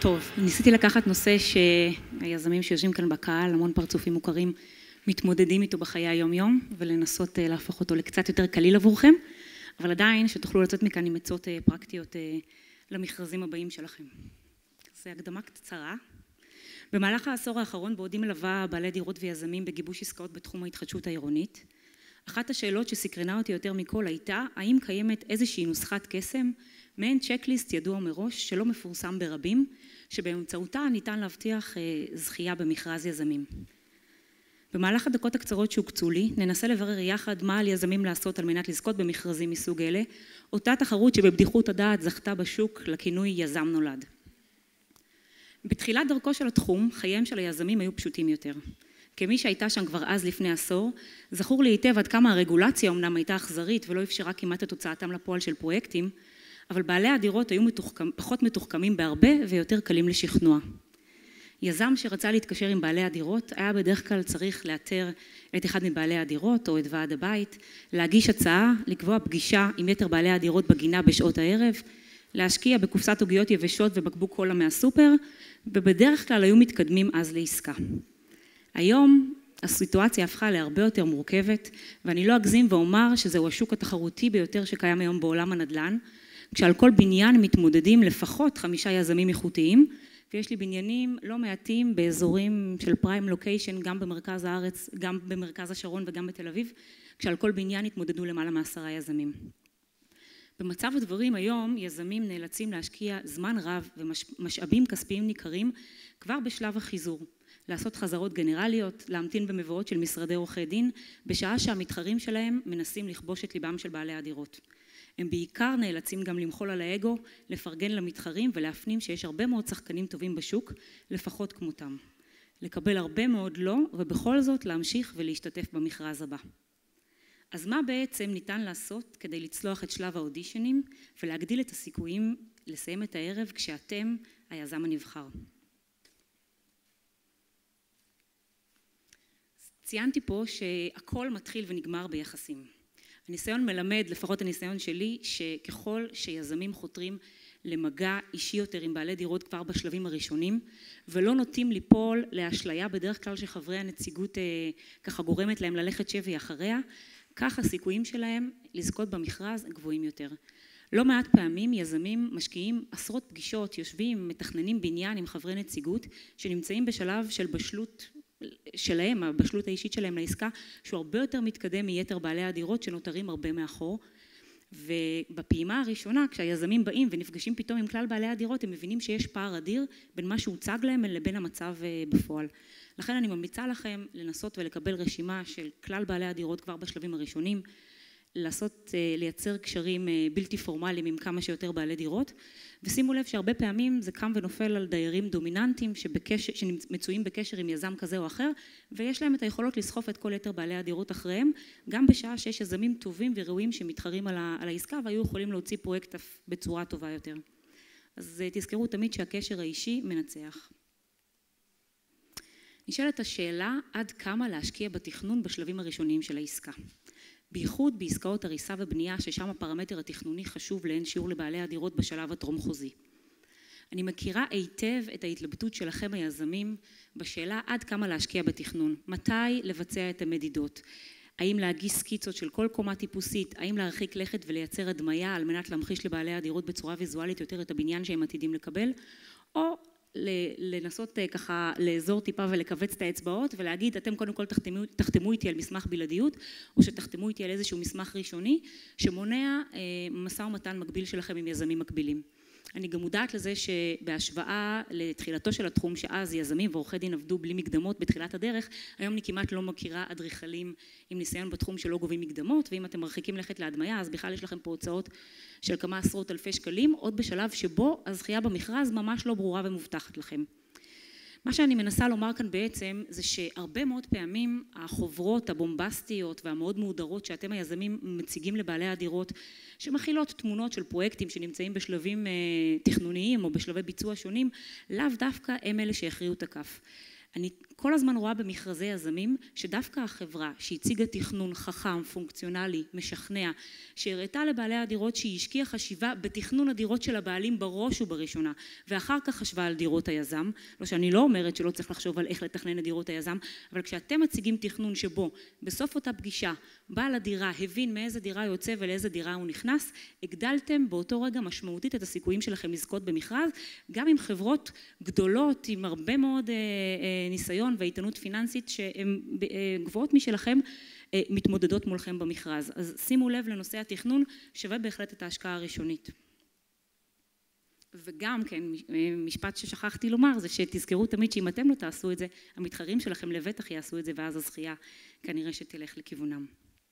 טוב, ניסיתי לקחת נושא שהיזמים שיושבים כאן בקהל, המון פרצופים מוכרים, מתמודדים איתו בחיי היום-יום, ולנסות להפוך אותו לקצת יותר קליל עבורכם, אבל עדיין שתוכלו לצאת מכאן עם עצות פרקטיות למכרזים הבאים שלכם. זו הקדמה קצרה. במהלך העשור האחרון, בעודי מלווה בעלי דירות ויזמים בגיבוש עסקאות בתחום ההתחדשות העירונית, אחת השאלות שסקרנה אותי יותר מכל הייתה, האם קיימת איזושהי נוסחת קסם, מעין צ'קליסט ידוע מראש שלא מפורסם ברבים, שבאמצעותה ניתן להבטיח זכייה במכרז יזמים. במהלך הדקות הקצרות שהוקצו לי, ננסה לברר יחד מה על יזמים לעשות על מנת לזכות במכרזים מסוג אלה, אותה תחרות שבבדיחות הדעת זכתה בשוק לכינוי יזם נולד. בתחילת דרכו של התחום, חייהם של היזמים היו פשוטים יותר. כמי שהייתה שם כבר אז לפני עשור, זכור לי היטב עד כמה הרגולציה אומנם הייתה אכזרית ולא אפשרה כמעט את הוצאתם לפועל של פרויקטים, אבל בעלי הדירות היו פחות מתוחכמים בהרבה ויותר קלים לשכנוע. יזם שרצה להתקשר עם בעלי הדירות היה בדרך כלל צריך לאתר את אחד מבעלי הדירות או את ועד הבית, להגיש הצעה, לקבוע פגישה עם יתר בעלי הדירות בגינה בשעות הערב, להשקיע בקופסת עוגיות יבשות ובקבוק קולה מהסופר, ובדרך כלל היו מתקדמים אז לעסקה. היום הסיטואציה הפכה להרבה יותר מורכבת, ואני לא אגזים ואומר שזהו השוק התחרותי ביותר שקיים היום בעולם הנדל"ן, כשעל כל בניין מתמודדים לפחות 5 יזמים איכותיים, ויש לי בניינים לא מעטים באזורים של פריים לוקיישן, גם במרכז הארץ, גם במרכז השרון וגם בתל אביב, כשעל כל בניין התמודדו למעלה מ10 יזמים. במצב הדברים היום, יזמים נאלצים להשקיע זמן רב ומשאבים כספיים ניכרים כבר בשלב החיזור, לעשות חזרות גנרליות, להמתין במבואות של משרדי עורכי דין, בשעה שהמתחרים שלהם מנסים לכבוש את ליבם של בעלי הדירות. הם בעיקר נאלצים גם למחול על האגו, לפרגן למתחרים ולהפנים שיש הרבה מאוד שחקנים טובים בשוק, לפחות כמותם. לקבל הרבה מאוד לא, ובכל זאת להמשיך ולהשתתף במכרז הבא. אז מה בעצם ניתן לעשות כדי לצלוח את שלב האודישנים ולהגדיל את הסיכויים לסיים את הערב כשאתם היזם הנבחר? ציינתי פה שהכל מתחיל ונגמר ביחסים. הניסיון מלמד, לפחות הניסיון שלי, שככל שיזמים חותרים למגע אישי יותר עם בעלי דירות כבר בשלבים הראשונים, ולא נוטים ליפול לאשליה בדרך כלל שחברי הנציגות ככה גורמת להם ללכת שבי אחריה, כך הסיכויים שלהם לזכות במכרז גבוהים יותר. לא מעט פעמים יזמים משקיעים עשרות פגישות, יושבים, מתכננים בניין עם חברי נציגות, שנמצאים בשלב של בשלות שלהם, הבשלות האישית שלהם לעסקה, שהוא הרבה יותר מתקדם מיתר בעלי הדירות שנותרים הרבה מאחור. ובפעימה הראשונה, כשהיזמים באים ונפגשים פתאום עם כלל בעלי הדירות, הם מבינים שיש פער אדיר בין מה שהוצג להם לבין המצב בפועל. לכן אני ממליצה לכם לנסות ולקבל רשימה של כלל בעלי הדירות כבר בשלבים הראשונים, לייצר קשרים בלתי פורמליים עם כמה שיותר בעלי דירות, ושימו לב שהרבה פעמים זה קם ונופל על דיירים דומיננטיים שמצויים בקשר עם יזם כזה או אחר, ויש להם את היכולות לסחוף את כל יתר בעלי הדירות אחריהם, גם בשעה שיש יזמים טובים וראויים שמתחרים על העסקה, והיו יכולים להוציא פרויקט בצורה טובה יותר. אז תזכרו תמיד שהקשר האישי מנצח. נשאלת השאלה עד כמה להשקיע בתכנון בשלבים הראשוניים של העסקה. בייחוד בעסקאות הריסה ובנייה, ששם הפרמטר התכנוני חשוב לאין שיעור לבעלי הדירות בשלב הטרום חוזי. אני מכירה היטב את ההתלבטות שלכם היזמים בשאלה עד כמה להשקיע בתכנון, מתי לבצע את המדידות, האם להגיש סקיצות של כל קומה טיפוסית, האם להרחיק לכת ולייצר הדמיה על מנת להמחיש לבעלי הדירות בצורה ויזואלית יותר את הבניין שהם עתידים לקבל, או לנסות ככה לאזור טיפה ולקבץ את האצבעות ולהגיד אתם קודם כל תחתמו איתי על מסמך בלעדיות או שתחתמו איתי על איזשהו מסמך ראשוני שמונע משא ומתן מקביל שלכם עם יזמים מקבילים. אני גם מודעת לזה שבהשוואה לתחילתו של התחום שאז יזמים ועורכי דין עבדו בלי מקדמות בתחילת הדרך, היום אני כמעט לא מכירה אדריכלים עם ניסיון בתחום שלא גובים מקדמות, ואם אתם מרחיקים לכת להדמיה אז בכלל יש לכם פה הוצאות של כמה עשרות אלפי שקלים, עוד בשלב שבו הזכייה במכרז ממש לא ברורה ומובטחת לכם. מה שאני מנסה לומר כאן בעצם זה שהרבה מאוד פעמים החוברות הבומבסטיות והמאוד מהודרות שאתם היזמים מציגים לבעלי הדירות שמכילות תמונות של פרויקטים שנמצאים בשלבים תכנוניים או בשלבי ביצוע שונים, לאו דווקא הם אלה שהכריעו את הכף. אני כל הזמן רואה במכרזי יזמים שדווקא החברה שהציגה תכנון חכם, פונקציונלי, משכנע, שהראתה לבעלי הדירות שהיא השקיעה חשיבה בתכנון הדירות של הבעלים בראש ובראשונה, ואחר כך חשבה על דירות היזם, לא שאני לא אומרת שלא צריך לחשוב על איך לתכנן את דירות היזם, אבל כשאתם מציגים תכנון שבו בסוף אותה פגישה בעל הדירה הבין מאיזה דירה יוצא ולאיזה דירה הוא נכנס, הגדלתם באותו רגע משמעותית את הסיכויים שלכם לזכות במכרז, גם עם חברות גדולות, עם הרבה מאוד ניסיון ואיתנות פיננסית שהן גבוהות משלכם, מתמודדות מולכם במכרז. אז שימו לב לנושא התכנון, שווה בהחלט את ההשקעה הראשונית. וגם כן, משפט ששכחתי לומר, זה שתזכרו תמיד שאם אתם לא תעשו את זה, המתחרים שלכם לבטח יעשו את זה, ואז הזכייה כנראה שתלך לכיוונם.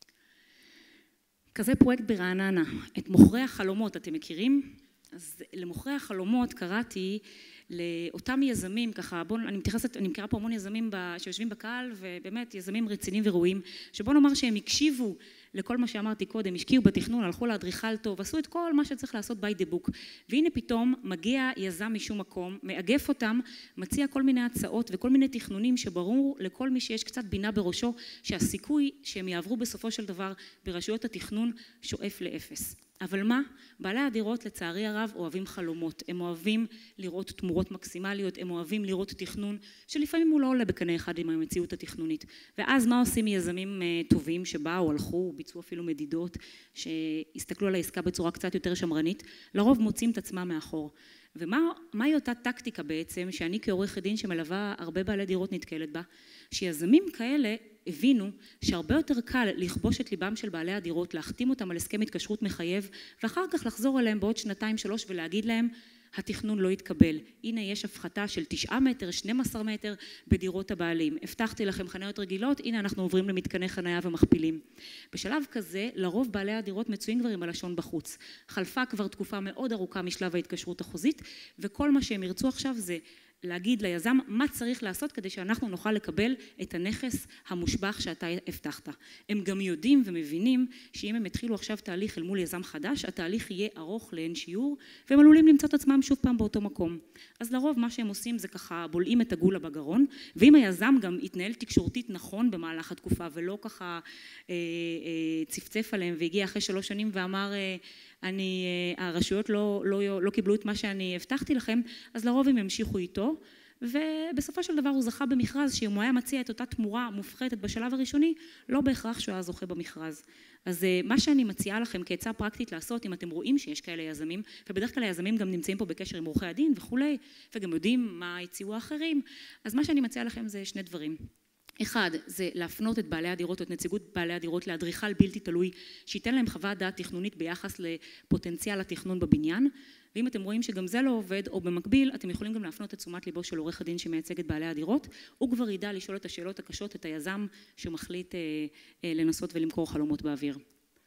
כזה פרויקט ברעננה, את מוכרי החלומות, אתם מכירים? אז למוכרי החלומות קראתי לאותם יזמים, ככה, אני מכירה פה המון יזמים שיושבים בקהל, ובאמת יזמים רציניים וראויים, שבוא נאמר שהם הקשיבו לכל מה שאמרתי קודם, השקיעו בתכנון, הלכו לאדריכל טוב, עשו את כל מה שצריך לעשות by the book, והנה פתאום מגיע יזם משום מקום, מאגף אותם, מציע כל מיני הצעות וכל מיני תכנונים שברור לכל מי שיש קצת בינה בראשו, שהסיכוי שהם יעברו בסופו של דבר ברשויות התכנון שואף לאפס. אבל מה? בעלי הדירות לצערי הרב אוהבים חלומות, הם אוהבים לראות תמורות מקסימליות, הם אוהבים לראות תכנון שלפעמים הוא לא עולה בקנה אחד עם המציאות התכנונית. ואז מה עושים יזמים טובים שבאו, הלכו, ביצעו אפילו מדידות, שהסתכלו על העסקה בצורה קצת יותר שמרנית, לרוב מוצאים את עצמם מאחור. ומהי אותה טקטיקה בעצם שאני כעורך דין שמלווה הרבה בעלי דירות נתקלת בה, שיזמים כאלה הבינו שהרבה יותר קל לכבוש את ליבם של בעלי הדירות, להחתים אותם על הסכם התקשרות מחייב, ואחר כך לחזור אליהם בעוד 2-3 ולהגיד להם, התכנון לא יתקבל. הנה יש הפחתה של 9 מטר, 12 מטר בדירות הבעלים. הבטחתי לכם חניות רגילות, הנה אנחנו עוברים למתקני חניה ומכפילים. בשלב כזה, לרוב בעלי הדירות מצויים כבר עם הלשון בחוץ. חלפה כבר תקופה מאוד ארוכה משלב ההתקשרות החוזית, וכל מה שהם ירצו עכשיו זה להגיד ליזם מה צריך לעשות כדי שאנחנו נוכל לקבל את הנכס המושבח שאתה הבטחת. הם גם יודעים ומבינים שאם הם התחילו עכשיו תהליך אל מול יזם חדש, התהליך יהיה ארוך לאין שיעור, והם עלולים למצוא את עצמם שוב פעם באותו מקום. אז לרוב מה שהם עושים זה ככה בולעים את הגולה בגרון, ואם היזם גם יתנהל תקשורתית נכון במהלך התקופה, ולא ככה צפצף עליהם והגיע אחרי 3 שנים ואמר הרשויות לא קיבלו את מה שאני הבטחתי לכם, אז לרוב הם המשיכו איתו, ובסופו של דבר הוא זכה במכרז שאם הוא היה מציע את אותה תמורה מופחתת בשלב הראשוני, לא בהכרח שהוא היה זוכה במכרז. אז מה שאני מציעה לכם כעצה פרקטית לעשות, אם אתם רואים שיש כאלה יזמים, ובדרך כלל היזמים גם נמצאים פה בקשר עם עורכי הדין וכולי, וגם יודעים מה הציעו האחרים, אז מה שאני מציעה לכם זה 2 דברים. אחד, זה להפנות את בעלי הדירות או את נציגות בעלי הדירות לאדריכל בלתי תלוי, שייתן להם חוות דעת תכנונית ביחס לפוטנציאל התכנון בבניין, ואם אתם רואים שגם זה לא עובד, או במקביל, אתם יכולים גם להפנות את תשומת ליבו של עורך הדין שמייצג את בעלי הדירות, הוא כבר ידע לשאול את השאלות הקשות, את היזם שמחליט לנסות ולמכור חלומות באוויר.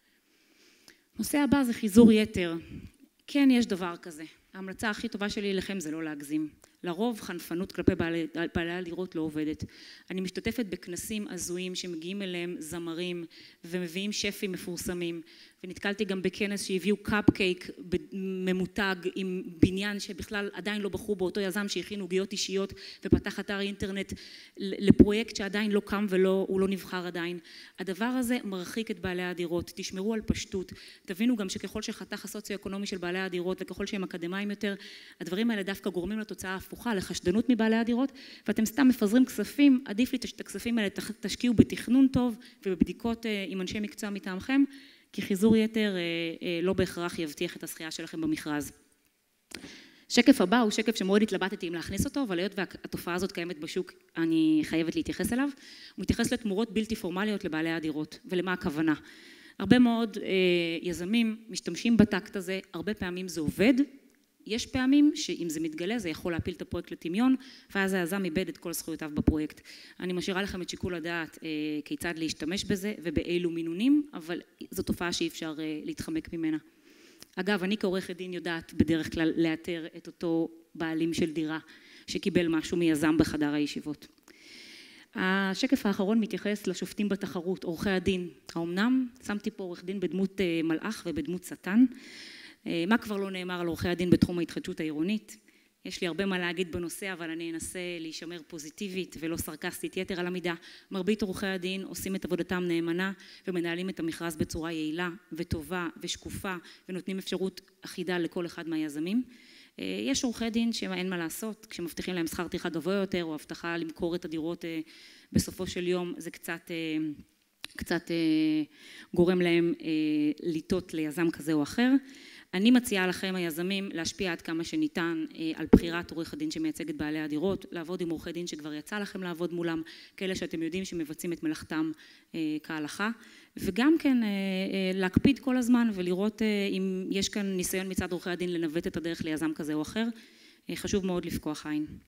נושא הבא זה חיזור יתר. כן, יש דבר כזה. ההמלצה הכי טובה שלי לכם זה לא להגזים. לרוב חנפנות כלפי בעלי הדירות לא עובדת. אני משתתפת בכנסים הזויים שמגיעים אליהם זמרים ומביאים שפים מפורסמים, ונתקלתי גם בכנס שהביאו קאפקייק ממותג עם בניין שבכלל עדיין לא בחרו באותו יזם שהכין עוגיות אישיות ופתח אתר אינטרנט לפרויקט שעדיין לא קם והוא לא נבחר עדיין. הדבר הזה מרחיק את בעלי הדירות. תשמרו על פשטות. תבינו גם שככל שחתך הסוציו-אקונומי של בעלי הדירות וככל שהם אקדמיים יותר, הדברים האלה דווקא גורמים לתוצאה הפוכה, לחשדנות מבעלי הדירות, ואתם סתם מפזרים כספים, עדיף לי את הכספים האלה תשקיעו בתכנון טוב ובבדיקות עם אנשי מקצוע מטעמכם, כי חיזור יתר לא בהכרח יבטיח את הזכייה שלכם במכרז. שקף הבא הוא שקף שמאוד התלבטתי אם להכניס אותו, אבל היות והתופעה הזאת קיימת בשוק, אני חייבת להתייחס אליו. הוא מתייחס לתמורות בלתי פורמליות לבעלי הדירות, ולמה הכוונה. הרבה מאוד יזמים משתמשים בטקט הזה, הרבה פעמים זה עובד, יש פעמים שאם זה מתגלה זה יכול להפיל את הפרויקט לטמיון, ואז היזם איבד את כל זכויותיו בפרויקט. אני משאירה לכם את שיקול הדעת כיצד להשתמש בזה ובאילו מינונים, אבל זו תופעה שאי אפשר להתחמק ממנה. אגב, אני כעורכת דין יודעת בדרך כלל לאתר את אותו בעלים של דירה שקיבל משהו מיזם בחדר הישיבות. השקף האחרון מתייחס לשופטים בתחרות, עורכי הדין. האמנם שמתי פה עורך דין בדמות מלאך ובדמות שטן. מה כבר לא נאמר על עורכי הדין בתחום ההתחדשות העירונית? יש לי הרבה מה להגיד בנושא, אבל אני אנסה להישמר פוזיטיבית ולא סרקסטית יתר על המידה. מרבית עורכי הדין עושים את עבודתם נאמנה ומנהלים את המכרז בצורה יעילה וטובה ושקופה ונותנים אפשרות אחידה לכל אחד מהיזמים. יש עורכי דין שאין מה לעשות, כשמבטיחים להם שכר טרחה גבוה יותר או הבטחה למכור את הדירות בסופו של יום, זה קצת גורם להם לטעות ליזם כזה או אחר. אני מציעה לכם היזמים להשפיע עד כמה שניתן על בחירת עורך הדין שמייצג את בעלי הדירות, לעבוד עם עורכי דין שכבר יצא לכם לעבוד מולם, כאלה שאתם יודעים שמבצעים את מלאכתם כהלכה, וגם כן להקפיד כל הזמן ולראות אם יש כאן ניסיון מצד עורכי הדין לנווט את הדרך ליזם כזה או אחר, חשוב מאוד לפקוח עין.